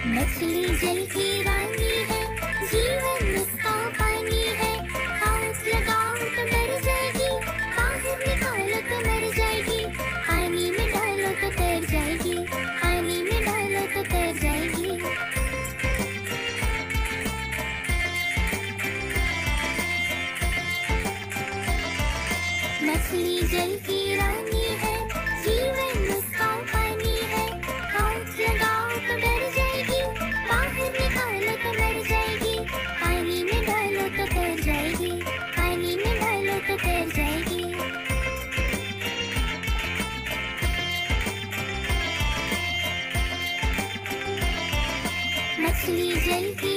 मछली जल की रानी है, जीवन उसका पानी है। हाथ लगाओ तो डर जाएगी, बाहर निकालो तो मर जाएगी। पानी में डालो तो तैर जाएगी, पानी में डालो तो तैर जाएगी। मछली जल की रानी है, जीवन उसका पानी है। हाथ लगाओ तो डर जाएगी, बाहर निकालो तो मर जाएगी। पानी में डालो तो तैर जाएगी, पानी में डालो तो तैर जाएगी। मछली जल की